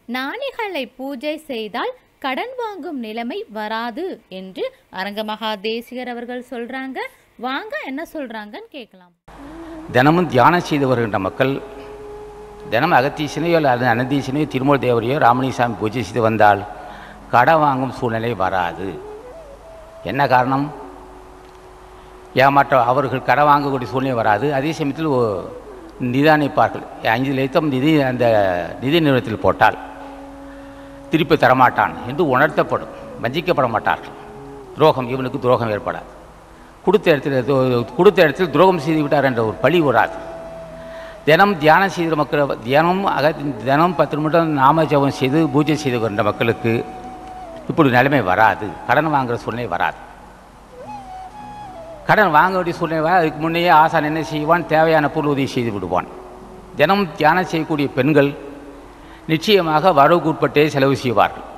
ஞானிகளை பூஜை செய்தால் கடன் வாங்கும் நிலைமை வராது என்று அரங்க மகா தேசிகர் அவர்கள் சொல்றாங்க. வாங்க என்ன சொல்றாங்கன்னு கேட்கலாம். தினமும் தியானம் செய்து வருகின்ற மக்கள் தினமும் அகத்தீசனையோ அல்லது அனந்தீசனையோ திருமூல தேவரையோ ராமலிங்கசாமி பூஜை செய்து வந்தால் கடன் வாங்கும் சூழ்நிலை வராது. என்ன காரணம்? ஏமாற்ற அவர்கள் கடன் வாங்கக்கூடிய சூழ்நிலை வராது. அதே சமயத்தில் நிதானிப்பார்கள். 5 லட்சம் நிதி அந்த நிதி நிறுவனத்தில் போட்டால் திருப்பி தரமாட்டான் என்று உணர்த்தப்படும். வஞ்சிக்கப்பட மாட்டார்கள். துரோகம் இவனுக்கு துரோகம் ஏற்படாது. கொடுத்த இடத்தில் துரோகம் செய்து விட்டார் என்ற ஒரு பழி வராது. தினம் தியானம் செய்த மக்கள் தினம் 10 நிமிடம் நாம ஜபம் செய்து பூஜை செய்து வருகின்ற மக்களுக்கு இப்படி நிலைமை வராது. கடன் வாங்குகிற சூழ்நிலை வராது. கடன் வாங்க வேண்டிய சூழ்நிலை வர அதுக்கு முன்னையே ஆசான் என்ன செய்வான்? தேவையான பொருள் உதவி செய்து விடுவான். தினம் தியானம் செய்யக்கூடிய பெண்கள் நிச்சயமாக வரவுக்கு உட்பட்டே செலவு செய்வார்கள்.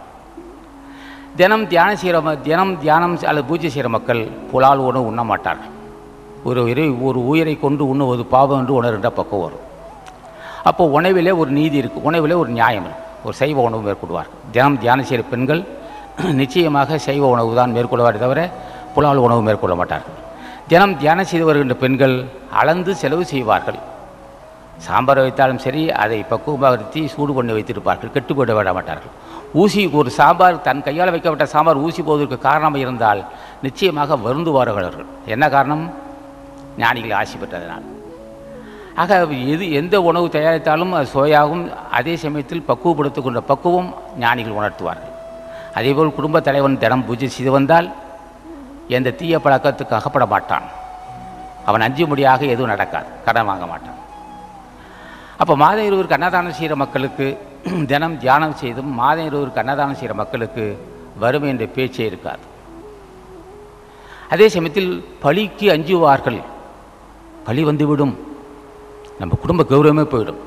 தினம் தியானம் அல்லது பூஜை செய்கிற மக்கள் புலால் உணவு உண்ண மாட்டார்கள். ஒரு உயிரை கொண்டு உண்ணுவது பாவம் என்று உணர்கின்ற பக்கம் வரும். அப்போது உணவிலே ஒரு நீதி இருக்குது, உணவிலே ஒரு நியாயம் இருக்குது. ஒரு சைவ உணவு மேற்கொள்வார்கள். தினம் தியானம் செய்கிற பெண்கள் நிச்சயமாக சைவ உணவு தான் மேற்கொள்வாரே தவிர புலால் உணவு மேற்கொள்ள மாட்டார்கள். தினம் தியானம் செய்து வருகின்ற பெண்கள் அளந்து செலவு செய்வார்கள். சாம்பார் வைத்தாலும் சரி அதை பக்குவப்படுத்தி சூடு பண்ணி வைத்திருப்பார்கள். கெட்டுப்பட விட மாட்டார்கள். ஒரு சாம்பார் தன் கையால் வைக்கப்பட்ட சாம்பார் ஊசி போவதற்கு காரணம் இருந்தால் நிச்சயமாக வருந்துவார்கள். என்ன காரணம்? ஞானிகள் ஆசி பெற்றதனால். ஆக எந்த உணவு தயாரித்தாலும் அது சுவையாகும். அதே சமயத்தில் பக்குவப்படுத்திக் கொண்ட பக்குவம் ஞானிகள் உணர்த்துவார்கள். அதேபோல் குடும்ப தலைவன் தினம் பூஜை செய்து வந்தால் எந்த தீய பழக்கத்துக்கு அகப்பட மாட்டான். அவன் அஞ்சும்படியாக எதுவும் நடக்காது. கடன் வாங்க மாட்டான். அப்போ மாதம் 20 அன்னதானம் செய்கிற மக்களுக்கு தினம் தியானம் செய்தும் மாதம் 20 அன்னதானம் செய்கிற மக்களுக்கு வறுமை என்ற பேச்சே இருக்காது. அதே சமயத்தில் பழிக்கு அஞ்சுவார்கள். பழி வந்துவிடும், நம்ம குடும்ப கௌரவமே போயிடும்.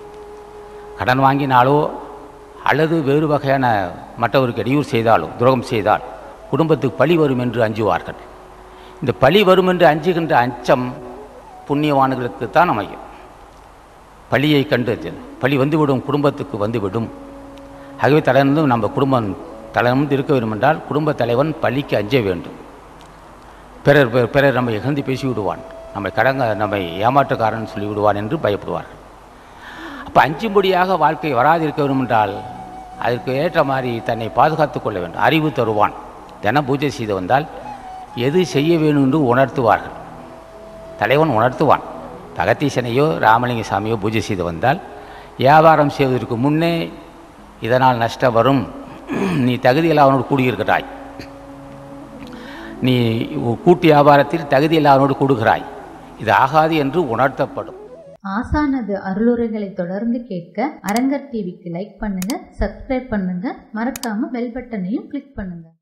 கடன் வாங்கினாலோ அல்லது வேறு வகையான மற்றவருக்கு இடையூறு செய்தாலோ துரோகம் செய்தால் குடும்பத்துக்கு பழி வரும் என்று அஞ்சுவார்கள். இந்த பழி வரும் என்று அஞ்சுகின்ற அச்சம் புண்ணியவான்களுக்கு தான் அமையும். பழியை கண்டு பழி வந்துவிடும், குடும்பத்துக்கு வந்துவிடும். ஆகவே தலைவனும் நம்ம குடும்பம் தலைவன் இருக்க வேண்டும் என்றால் குடும்ப தலைவன் பழிக்கு அஞ்ச வேண்டும். பிறர் நம்மை இகழ்ந்து பேசி விடுவான், நம்மை ஏமாற்றுக்காரன் சொல்லி விடுவான் என்று பயப்படுவார்கள். அப்போ அஞ்சும்படியாக வாழ்க்கை வராது இருக்க வேண்டும் என்றால் அதற்கு ஏற்ற மாதிரி தன்னை பாதுகாத்து கொள்ள வேண்டும். அறிவு தருவான். தினம் பூஜை செய்து வந்தால் எது செய்ய வேண்டும் என்று உணர்த்துவார்கள். தலைவன் உணர்த்துவான். அகத்தீசனையோ ராமலிங்க சாமியோ பூஜை செய்து வந்தால் வியாபாரம் செய்வதற்கு முன்னே இதனால் நஷ்டம் வரும், நீ தகுதியில் அவனோடு கூடியிருக்கிறாய், நீ கூட்டு வியாபாரத்தில் தகுதியில் அவனோடு கூடுகிறாய், இது ஆகாது என்று உணர்த்தப்படும். ஆசானது அருளுரைகளை தொடர்ந்து கேட்க அரங்கர் டிவிக்கு லைக் பண்ணுங்க, சப்ஸ்கிரைப் பண்ணுங்க, மறக்காம பெல் பட்டனையும் கிளிக் பண்ணுங்க.